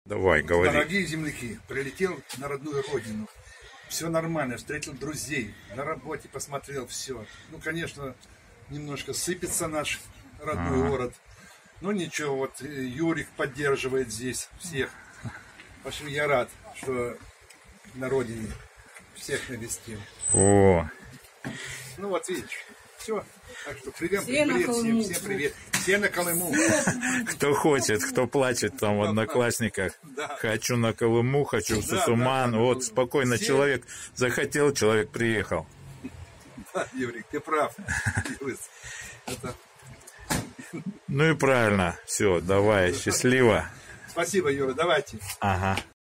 Давай, говори. Дорогие земляки, прилетел на родную родину. Все нормально, встретил друзей, на работе посмотрел все. Ну, конечно, немножко сыпется наш родной город. Ну, ничего, вот Юрик поддерживает здесь всех. В общем, я рад, что на родине всех навестил. О, Ну, вот видишь, все. Так что привет, Все на привет Колыму. всем привет. Все на Колыму. кто хочет, кто плачет там в Одноклассниках. Да. Хочу на Колыму, хочу в Да, Сусуман. да, Вот Колыму. спокойно Все. человек захотел, человек приехал. Да, Юрик, ты прав. Это... Ну и правильно. Все, давай, счастливо. Спасибо, Юра, давайте. Ага.